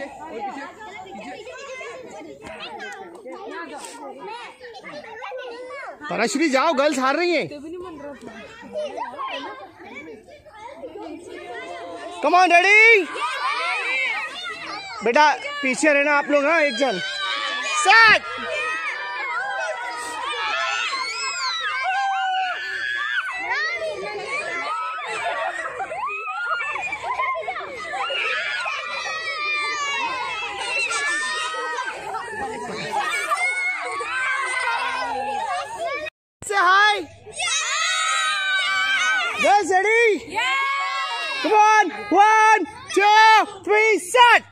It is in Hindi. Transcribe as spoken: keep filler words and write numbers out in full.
पीछे और पीछे पराश्री जाओ, गर्ल्स हार रही हैं। कम ऑन, रेडी बेटा, पीछे रहना आप लोग। हाँ, एक जन साथ। Say hi. Yeah. Guys, ready? Yeah. Come on. One, two, three, set.